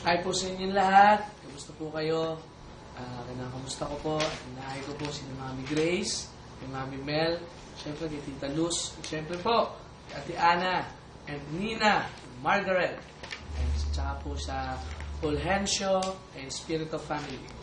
Hi po sa inyo lahat. Kamusta po kayo? Kamusta ko po? Inahay ko po si Mami Grace, si Mami Mel, siyempre kay Tita Luz, siyempre po kay Ate Ana, and Nina, and Margaret, and saka po sa Fulgencio and Spirit of Family.